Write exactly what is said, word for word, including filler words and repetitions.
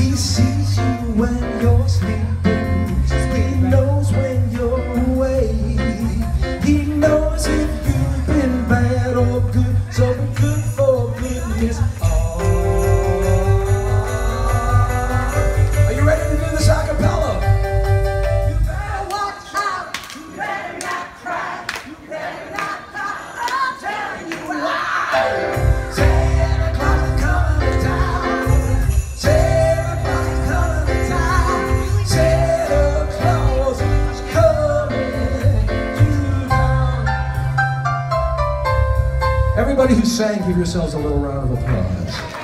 He sees you when you're sleeping. He knows when you're awake. He knows if you've been bad or good. So be good for goodness. Oh. Are you ready to do this a cappella? You better watch out. You better not cry. You better not cry. I'm telling you why. Santa Claus is coming to town. Santa Claus is coming to town. Santa Claus is coming to town. Everybody who sang, give yourselves a little round of applause.